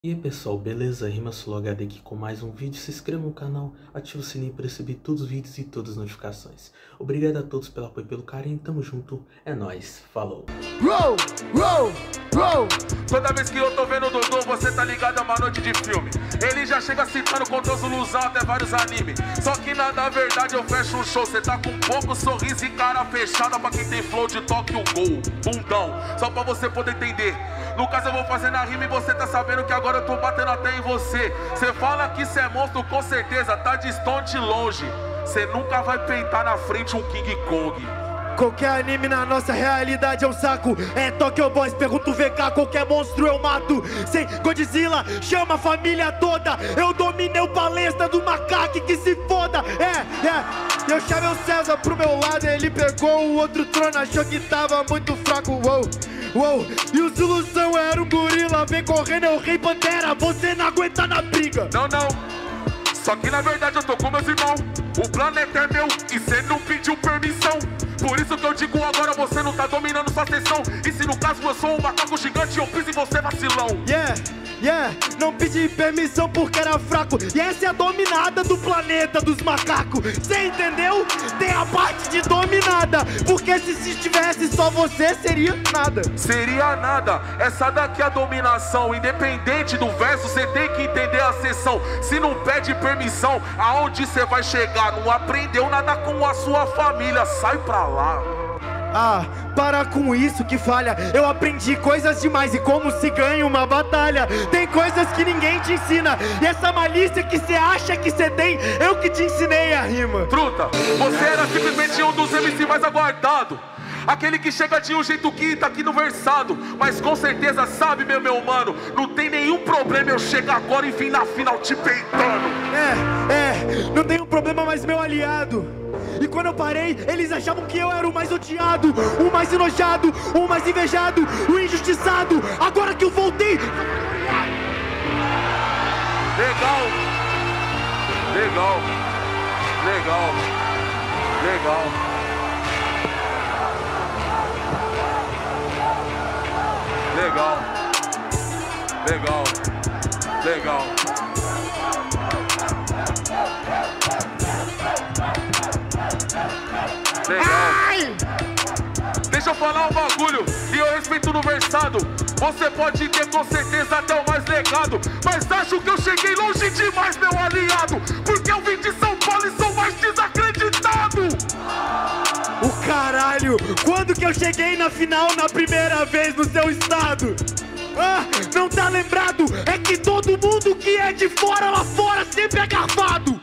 E aí pessoal, beleza? RimaSoloHD aqui com mais um vídeo. Se inscreva no canal, ative o sininho para receber todos os vídeos e todas as notificações. Obrigado a todos pelo apoio e pelo carinho, tamo junto, é nóis, falou! Roll, roll, roll. Toda vez que eu tô vendo o Dodô, você tá ligado a uma noite de filme. Ele já chega citando com Deus ilusão até vários animes. Só que na verdade eu fecho um show. Cê tá com pouco sorriso e cara fechada pra quem tem flow de toque o gol, bundão. Só pra você poder entender. No caso eu vou fazer na rima e você tá sabendo que agora eu tô batendo até em você. Cê fala que cê é monstro, com certeza tá distante longe. Cê nunca vai peitar na frente um King Kong. Qualquer anime na nossa realidade é um saco. É Tokyo Boys, pergunto VK, qualquer monstro eu mato. Sem Godzilla, chama a família toda. Eu dominei o palestra do macaco, que se foda. Eu chamei o César pro meu lado, ele pegou o outro trono, achou que tava muito fraco. Uou, uou. E o Zuluzão era um gorila, vem correndo, é o Rei Pantera, você não aguenta na briga. Não, não, só que na verdade eu tô com meus irmãos. O planeta é meu e cê não pediu permissão. Por isso que eu digo agora, você não tá dominando sua sessão. E se no caso eu sou um macaco gigante, eu piso em você vacilão. Não pedi permissão porque era fraco. E essa é a dominada do planeta dos macacos. Cê entendeu? Tem a parte de dominada. Porque se tivesse só você, seria nada. Seria nada, essa daqui é a dominação. Independente do verso, cê tem que entender a sessão. Se não pede permissão, aonde cê vai chegar? Não aprendeu nada com a sua família, sai pra lá. Ah, para com isso que falha. Eu aprendi coisas demais e como se ganha uma batalha. Tem coisas que ninguém te ensina. E essa malícia que cê acha que cê tem, eu que te ensinei a rima. Truta, você era simplesmente um dos MC mais aguardados. Aquele que chega de um jeito que tá aqui no versado. Mas com certeza sabe, meu mano, não tem nenhum problema eu chegar agora e vir na final te peitando. Não tem um problema, mas meu aliado. E quando eu parei, eles achavam que eu era o mais odiado, o mais enojado, o mais invejado, o injustiçado. Agora que eu voltei... Legal, legal, legal, legal. Legal, legal, legal. Legal. Ai! Deixa eu falar um bagulho, e eu respeito no versado. Você pode ter com certeza até o mais legado, mas acho que eu cheguei longe demais, meu aliado. Porque eu vim de São Paulo e sou mais desacreditado. O caralho, quando que eu cheguei na final na primeira vez no seu estado? Ah, não tá lembrado? É que todo mundo que é de fora lá fora sempre é garfado.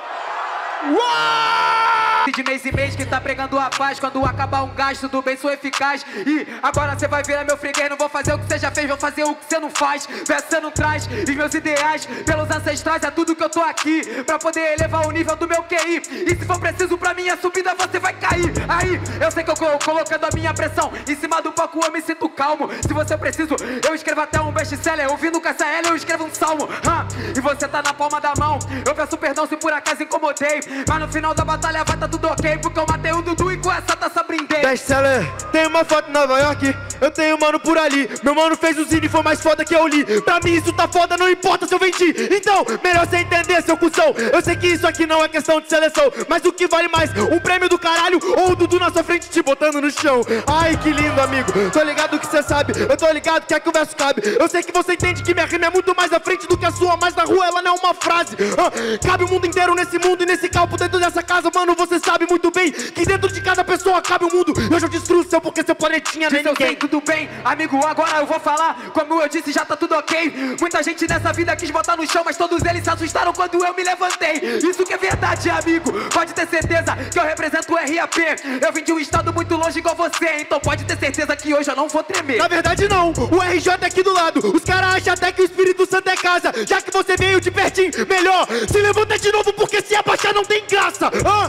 Uau! De mês em mês que tá pregando a paz. Quando acabar um gasto do bem sou eficaz. E agora cê vai virar meu freguês. Não vou fazer o que cê já fez, vou fazer o que cê não faz. Cê não traz os meus ideais pelos ancestrais. É tudo que eu tô aqui pra poder elevar o nível do meu QI. E se for preciso pra minha subida você vai cair. Aí, eu sei que eu colocando a minha pressão em cima do palco eu me sinto calmo. Se você preciso, eu escrevo até um best-seller. Ouvindo KSL eu escrevo um salmo. E você tá na palma da mão. Eu peço perdão se por acaso incomodei. Mas no final da batalha vai tá tudo ok, porque eu matei o Dudu e com essa taça brindei. Best-seller, tem uma foto em Nova York, eu tenho um mano por ali. Meu mano fez o zine, foi mais foda que eu li. Pra mim isso tá foda, não importa se eu vendi. Então, melhor você entender, seu cuzão. Eu sei que isso aqui não é questão de seleção, mas o que vale mais, um prêmio do caralho ou o Dudu na sua frente te botando no chão? Ai, que lindo, amigo, tô ligado que cê sabe. Eu tô ligado que é que o verso cabe. Eu sei que você entende que minha rima é muito mais à frente do que a sua, mas na rua ela não é uma frase. Cabe o mundo inteiro nesse mundo e nesse campo dentro dessa casa, mano, você sabe muito bem que dentro de cada pessoa cabe o mundo. Eu já destruo seu porque seu planetinha nem ninguém. Sei, tudo bem, amigo, agora eu vou falar. Como eu disse, já tá tudo ok. Muita gente nessa vida quis botar no chão, mas todos eles se assustaram quando eu me levantei. Isso que é verdade, amigo. Pode ter certeza que eu represento o RAP. Eu vim de um estado muito longe igual você, então pode ter certeza que hoje eu não vou tremer. Na verdade não, o RJ é aqui do lado. Os caras acham até que o Espírito Santo é casa. Já que você veio de pertinho, melhor se levanta de novo, porque se abaixar não tem graça.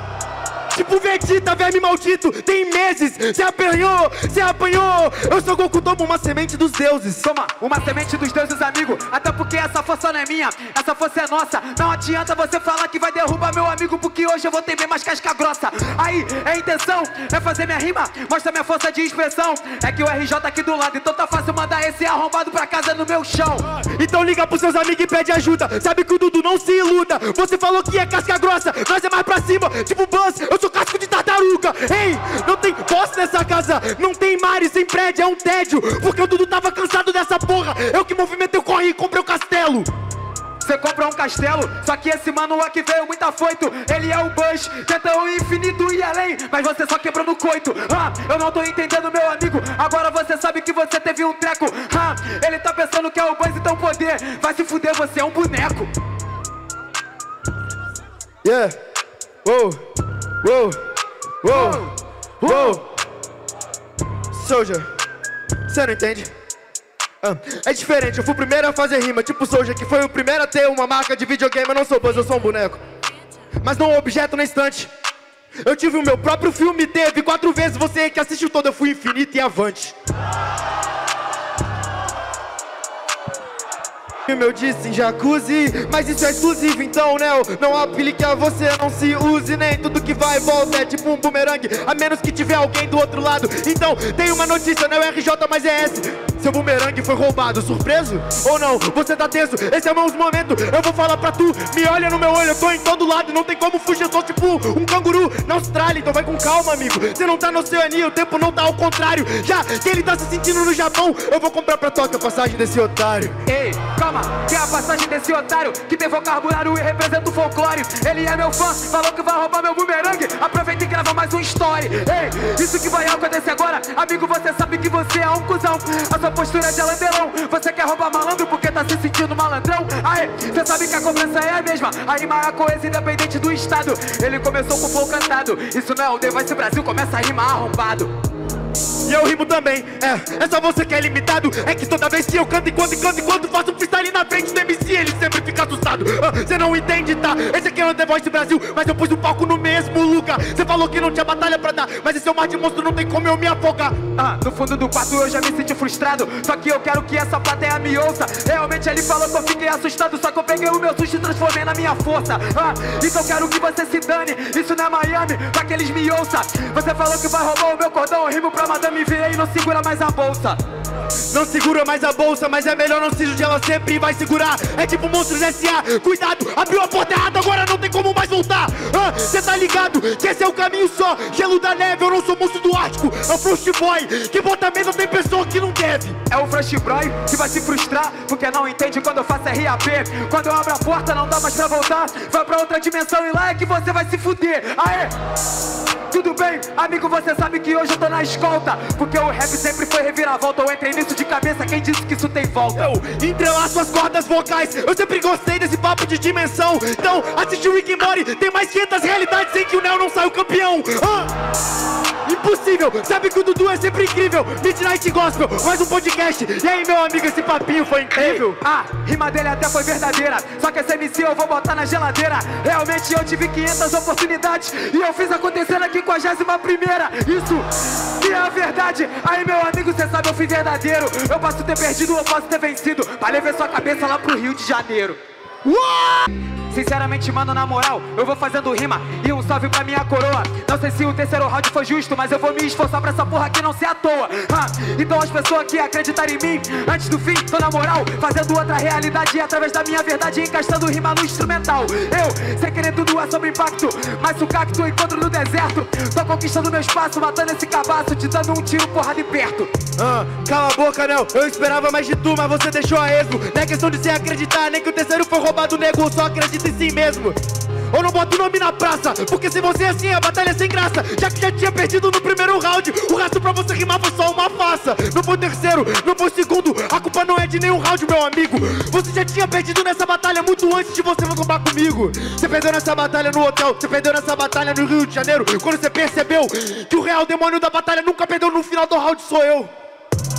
Tipo Vegeta, verme maldito, tem meses. Cê apanhou, eu sou Goku, tomo uma semente dos deuses. Toma uma semente dos deuses, amigo. Até porque essa força não é minha, essa força é nossa. Não adianta você falar que vai derrubar meu amigo, porque hoje eu vou ter bem mais casca grossa. Aí, é intenção, é fazer minha rima, mostra minha força de expressão. É que o RJ aqui do lado, então tá fácil mandar esse arrombado pra casa no meu chão. Então liga pros seus amigos e pede ajuda. Sabe que o Dudu não se iluda. Você falou que é casca grossa, nós é mais pra cima. Tipo Buzz, eu sou casco de tartaruga. Ei, não tem posse nessa casa, não tem mares, sem prédio, é um tédio. Porque o Dudu tava cansado dessa porra. Eu que movimentei o corre e comprei o castelo. Você compra um castelo, só que esse mano aqui veio muito afoito. Ele é o Bush, tenta o infinito e além, mas você só quebrou no coito. Eu não tô entendendo, meu amigo. Agora você sabe que você teve um treco. Ele tá pensando que é o Bush, então poder. Vai se fuder, você é um boneco. Yeah, wow, wow, wow, wow. Soldier, você não entende? É diferente, eu fui o primeiro a fazer rima. Tipo Soldier, que foi o primeiro a ter uma marca de videogame. Eu não sou Buzz, eu sou um boneco, mas não um objeto na estante. Eu tive o meu próprio filme, teve 4 vezes. Você que assistiu todo, eu fui infinito e avante. Eu disse em jacuzzi, mas isso é exclusivo, então não aplique a você, não se use. Nem tudo que vai e volta é tipo um bumerangue, a menos que tiver alguém do outro lado. Então tem uma notícia, não é RJ, mas é S. Seu bumerangue foi roubado, surpreso? Ou não? Você tá tenso, esse é o meu momento. Eu vou falar pra tu, me olha no meu olho, eu tô em todo lado, não tem como fugir, eu tô tipo um canguru na Austrália. Então vai com calma, amigo, você não tá na Oceania, o tempo não tá ao contrário. Já que ele tá se sentindo no Japão, eu vou comprar pra Tóquio a passagem desse otário. Ei, calma, que é a passagem desse otário que tem vocabulário e representa o folclore. Ele é meu fã, falou que vai roubar meu bumerangue. Aproveita e grava mais um story. Ei, isso que vai acontecer agora, amigo, você sabe que você é um cuzão. A sua postura é de alandelão. Você quer roubar malandro porque tá se sentindo malandrão? Aê, você sabe que a cobrança é a mesma. A rima é a coesa independente do estado. Ele começou com o flow cantado. Isso não é o The Voice Brasil, começa a rimar arrombado. E eu rimo também, é só você que é limitado. É que toda vez que eu canto, enquanto faço um freestyle na frente do MC, ele sempre fica assustado. Cê não entende, tá? Esse aqui é o The Voice Brasil, mas eu pus o palco no mesmo lugar. Cê falou que não tinha batalha pra dar, mas esse é o mar de monstro, não tem como eu me afogar. No fundo do quarto eu já me senti frustrado, só que eu quero que essa plateia me ouça. Realmente ele falou que eu fiquei assustado, só que eu peguei o meu susto e transformei na minha força. Então quero que você se dane, isso não é Miami, pra que eles me ouçam. Você falou que vai roubar o meu cordão, eu rimo pra madame ver e não segura mais a bolsa. Não segura mais a bolsa, mas é melhor não se judiar, ela sempre vai segurar. É tipo Monstros S.A., cuidado, abriu a porta errada, agora não tem como mais voltar. Cê tá ligado que esse é o caminho só, gelo da neve, eu não sou monstro do Ártico. É o Frost Boy, que bota medo, tem pessoa que não deve. É o Frost Boy que vai se frustrar, porque não entende quando eu faço RAP. Quando eu abro a porta não dá mais pra voltar, vai pra outra dimensão e lá é que você vai se fuder. Aê! Tudo bem, amigo, você sabe que hoje eu tô na escolta, porque o rap sempre foi reviravolta. Eu entrei nisso de cabeça, quem disse que isso tem volta? Eu entrelaço as cordas vocais, eu sempre gostei desse papo de dimensão. Então, assiste o Rick and Morty, tem mais 500 realidades em que o Neo não sai o campeão. Impossível, sabe que o Dudu é sempre incrível. Midnight Gospel, mais um podcast. E aí, meu amigo, esse papinho foi incrível. A rima dele até foi verdadeira, só que esse MC eu vou botar na geladeira. Realmente eu tive 500 oportunidades e eu fiz acontecer na 51ª. Isso que é a verdade. Aí, meu amigo, cê sabe, eu fui verdadeiro. Eu posso ter perdido, eu posso ter vencido, pra levar sua cabeça lá pro Rio de Janeiro. Sinceramente, mano, na moral, eu vou fazendo rima e um salve pra minha coroa. Não sei se o terceiro round foi justo, mas eu vou me esforçar pra essa porra aqui não ser à toa. Então as pessoas que acreditarem em mim, antes do fim, tô na moral, fazendo outra realidade através da minha verdade, encastando rima no instrumental. Eu, sem querer, tudo é sobre impacto, mas o cacto encontro no deserto. Tô conquistando meu espaço, matando esse cabaço, te dando um tiro, porra de perto. Cala a boca, Nel, eu esperava mais de tu, mas você deixou a esmo. Não é questão de se acreditar, nem que o terceiro foi roubado, nego, só acredita em si mesmo. Eu não boto o nome na praça, porque se você é assim, a batalha é sem graça. Já que já tinha perdido no primeiro round, o resto pra você rimar foi só uma farsa. Não foi o terceiro, não foi o segundo, a culpa não é de nenhum round, meu amigo. Você já tinha perdido nessa batalha muito antes de você roubar comigo. Você perdeu nessa batalha no hotel, você perdeu nessa batalha no Rio de Janeiro, quando você percebeu que o real demônio da batalha nunca perdeu no final do round, sou eu.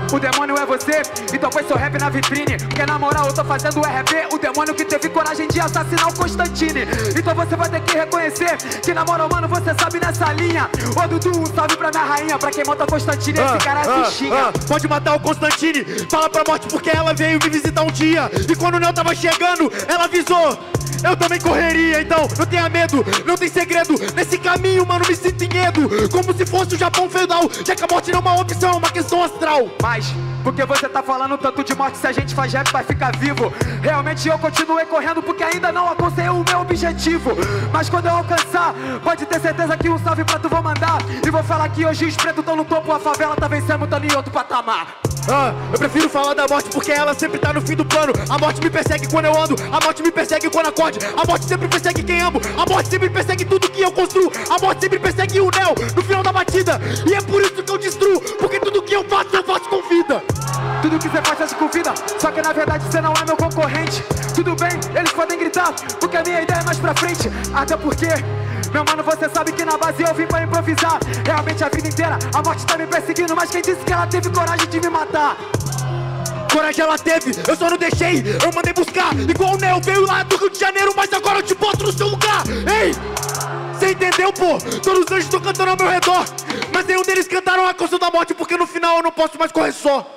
o demônio é você, então põe seu rap na vitrine. Porque na moral eu tô fazendo o RP, o demônio que teve coragem de assassinar o Constantine. Então você vai ter que reconhecer que na moral, mano, você sabe nessa linha. Ô Dudu, um salve pra minha rainha, pra quem monta Constantine, esse cara se xinga. Pode matar o Constantine, fala pra morte porque ela veio me visitar um dia. E quando o Neo tava chegando, ela avisou, eu também correria. Então não tenha medo, não tem segredo. Nesse caminho, mano, me sinto em medo, como se fosse o Japão feudal. Já que a morte não é uma opção, é uma questão astral. Mas, porque você tá falando tanto de morte, se a gente faz rap vai ficar vivo. Realmente eu continuei correndo porque ainda não alcancei o meu objetivo. Mas quando eu alcançar, pode ter certeza que um salve pra tu vou mandar. E vou falar que hoje os pretos tão no topo, a favela tá vencendo, tá em outro patamar. Eu prefiro falar da morte porque ela sempre tá no fim do plano. A morte me persegue quando eu ando, a morte me persegue quando acorde. A morte sempre persegue quem amo, a morte sempre persegue tudo que eu construo. A morte sempre persegue o Neo no final da batida. E é por isso que eu destruo, porque tudo que eu faço com vida. Tudo que você faz com vida, só que na verdade você não é meu concorrente. Tudo bem, eles podem gritar, porque a minha ideia é mais pra frente. Até porque, meu mano, você sabe que na base eu vim pra improvisar. Realmente a vida inteira a morte tá me perseguindo, mas quem disse que ela teve coragem de me matar? Coragem ela teve, eu só não deixei, eu mandei buscar. Igual o Neo veio lá do Rio de Janeiro, mas agora eu te boto no seu lugar. Ei, cê entendeu, pô? Todos os anjos estão cantando ao meu redor, mas nenhum deles cantaram a canção da morte, porque no final eu não posso mais correr só.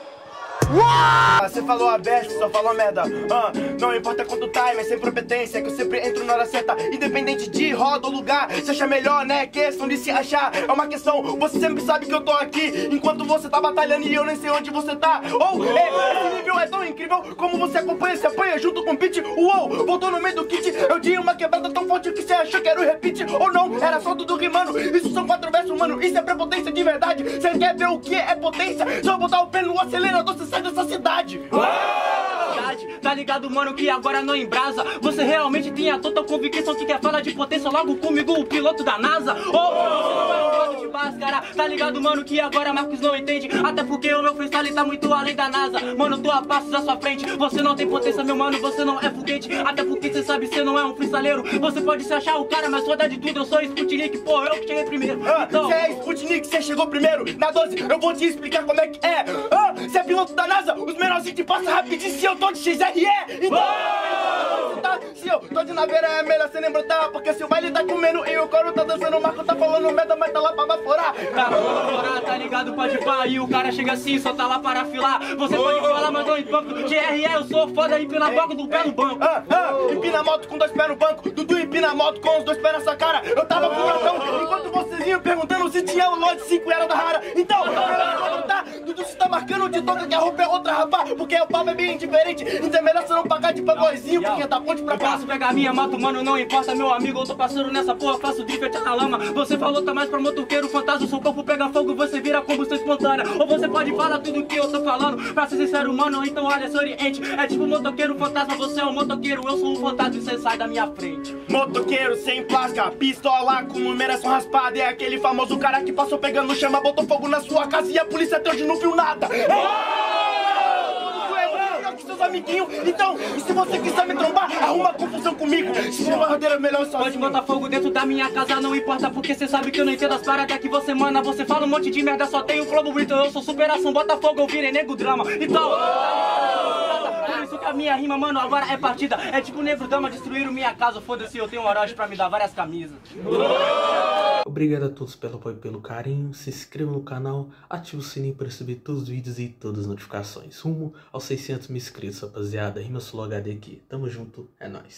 Você falou a besta, só falou merda. Não importa quanto time, é sem competência que eu sempre entro na hora certa. Independente de roda ou lugar, se acha melhor, né? Questão de se achar, é uma questão. Você sempre sabe que eu tô aqui, enquanto você tá batalhando e eu nem sei onde você tá. Esse nível é tão incrível, como você acompanha, se apanha junto com o beat. Uou, voltou no meio do kit. Eu dei uma quebrada tão forte que você achou que era o repeat. Ou não, era só tudo rimando. Isso são 4 versos, mano, isso é prepotência de verdade. Você quer ver o que é potência? Só botar o pé no acelerador, você sai dessa cidade. Tá ligado, mano, que agora não embrasa. Você realmente tem a total convicção que quer falar de potência logo comigo, o piloto da NASA. Você não é um modo de máscara. Tá ligado, mano, que agora Marcos não entende. Até porque o meu freestyle tá muito além da NASA. Mano, eu tô a passos à sua frente. Você não tem potência, meu mano, você não é foguete. Até porque cê sabe, cê não é um freestyleiro. Você pode se achar o cara, mas foda de tudo, eu sou Sputnik, pô, eu que cheguei primeiro. Então, cê é Sputnik, cê chegou primeiro. Na 12, eu vou te explicar como é que é. Cê é piloto da NASA, os menorzinhos te passam rapidinho. Se eu tô de XRE, então se eu tô de naveira é melhor cê nem brotar. Porque se o baile tá comendo e o coro tá dançando, o Marco tá falando merda, mas tá lá pra baforar. Tá ligado, pode pá, e o cara chega assim, só tá lá para afilar. Você pode falar, mas não empampo. GRE, eu sou foda, empina a boca do pé no banco. Empina a moto com 2 pés no banco. Dudu empina a moto com os 2 pés nessa cara. Eu tava com o ratão, enquanto vocês iam perguntando se tinha o lote 5 era da rara. Então, Dudu se tá marcando de toca que a roupa é outra, rapá. Porque o papo é bem diferente, então é melhor você não pagar de playboyzinho, porque da ponte pra cá. Posso pegar minha moto, mano, não importa, meu amigo. Eu tô passando nessa porra, faço drift na lama. Você falou, tá mais pra motoqueiro, fantasma. Seu corpo pega fogo, você vira combustão espontânea. Ou você pode falar tudo que eu tô falando. Pra ser sincero, mano, então olha, se oriente. É tipo motoqueiro, fantasma, você é um motoqueiro. Eu sou um fantasma e você sai da minha frente. Motoqueiro sem placa, pistola com numeração raspada. É aquele famoso cara que passou pegando chama, botou fogo na sua casa e a polícia até hoje não viu nada. Seus amiguinhos, então, e se você quiser me trombar, arruma confusão comigo. Se for barradeira, melhor sozinho. Pode botar fogo dentro da minha casa, não importa, porque cê sabe que eu não entendo as paradas que você manda. Você fala um monte de merda, só tem o flow bonito. Eu sou superação, bota fogo, eu virei nego drama. Então, por isso que a minha rima, mano, agora é partida. É tipo negro dama, destruíram minha casa. Foda-se, eu tenho um Orochi pra me dar várias camisas. Obrigado a todos pelo apoio e pelo carinho. Se inscreva no canal, ative o sininho para receber todos os vídeos e todas as notificações. Rumo aos 600 mil inscritos, rapaziada. Rima Sulô HD aqui. Tamo junto, é nóis.